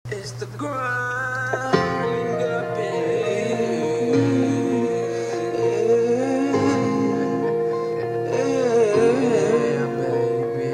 It's the grind, baby. Yeah, baby.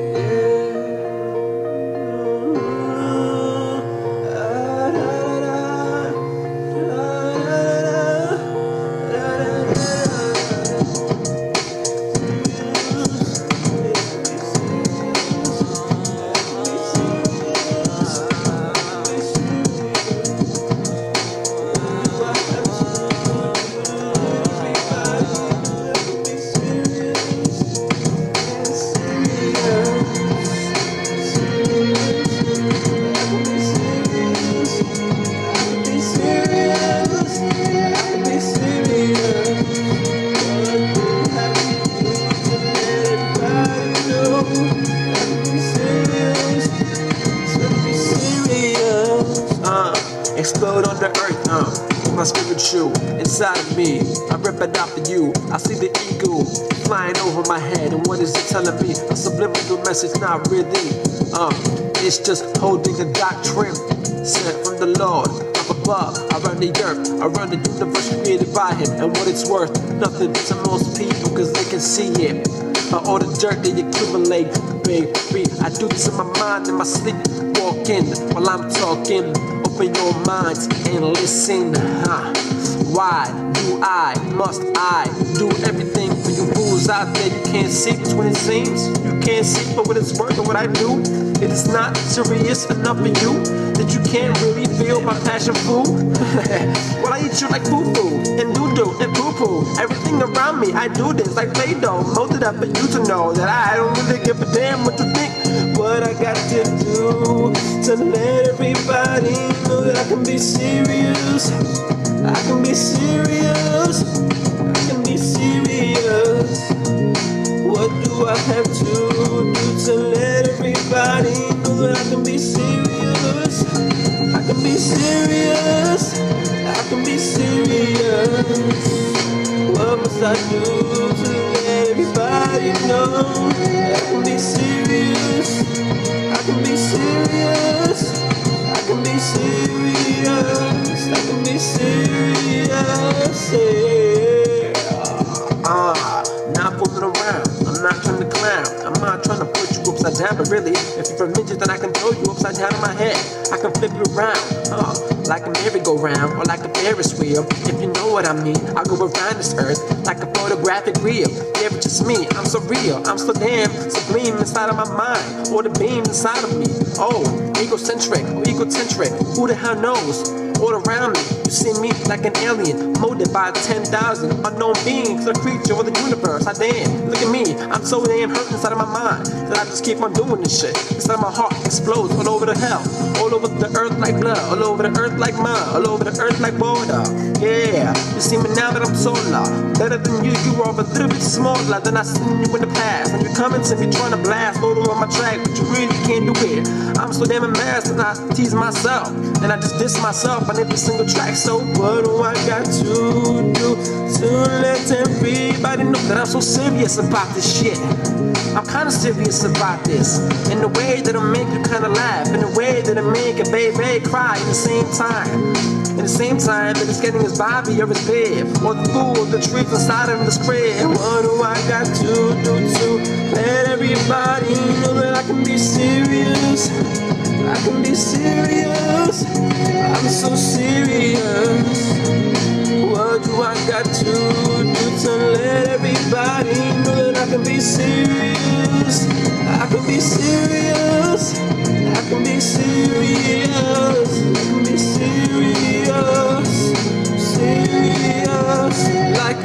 Explode on the earth, my spirit true inside of me. I rip it out for you. I see the eagle flying over my head, and what is it telling me? A subliminal message, not really. It's just holding a doctrine sent from the Lord up above. I run the earth, I run the universe created by Him, and what it's worth, nothing to most people, cause they can see it. All the dirt they accumulate, baby. I do this in my mind, in my sleep, walking while I'm talking. Open your minds and listen. Why must I do everything for you fools out there? You can't see between it seems. You can't see for what it's worth or what I do. It is not serious enough for you that you can't really feel my passion, fool. Well, I eat you like foo-foo and doo-doo and poo-poo. Everything around me, I do this like Play-Doh. Molded up for you to know that I don't really give a damn what you think. What I got to do to let everybody know that I can be serious. I can be serious. I can be serious. What do I have to do to let everybody know that I can be serious? I can be serious. I can be serious. What must I do to let everybody know that I can be serious? I can be serious. I can be serious. I can be serious. Not fooling around. I'm not trying to clown. I'm not trying to put you upside down, but really, if you're a midget, then I can throw you upside down in my head. I can flip you around, like a merry-go-round or like a Ferris wheel. If you know what I mean, I go around this earth like a photographic reel. Yeah, but just me, I'm so real, I'm so damn sublime inside of my mind, or the beam inside of me. Oh, egocentric or egocentric, who the hell knows? All around me, you see me like an alien, molded by 10,000 unknown beings, a creature of the universe. I damn, look at me, I'm so damn hurt inside of my mind that I just keep on doing this shit. Inside my heart explodes all over the hell, all over the earth like blood, all over the earth like mud, all over the earth like water. Yeah, you see me now that I'm solar, better than you. You are a little bit smaller than I seen you in the past. And you coming to me trying to blast all over my track, but you really can't do it. I'm so damn embarrassed and I tease myself, and I just diss myself on every single track. So what do I got to do to let everybody know that I'm so serious about this shit? I'm kinda serious about this, in the way that I make you kinda laugh, in the way that I make a baby cry at the same time. At the same time that it's getting his Bobby or his babe, or the fool, the truth inside of this crib. What do I got to do to let everybody know that I can be serious? I can be serious. I'm so serious. What do I got to do to let everybody know that I can be serious? I can be serious. I can be serious. I can be serious. Serious. Like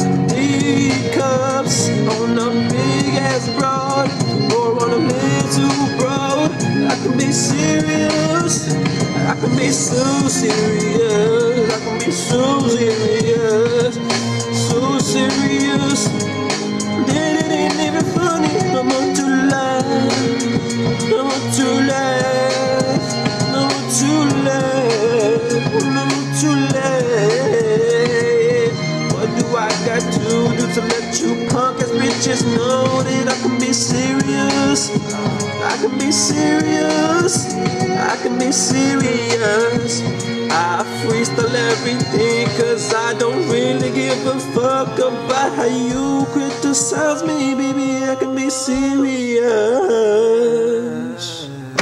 teacups on a big ass broad, or on a little broad. I can be serious. I can be so serious. I can be so serious. So serious that it ain't even funny. No more to laugh. No more to laugh. No more to laugh. No more to laugh. What do I got to do to let you punk ass bitches know that I can be serious? I can be serious. I can be serious. I freestyle everything, cause I don't really give a fuck about how you criticize me, baby. I can be serious.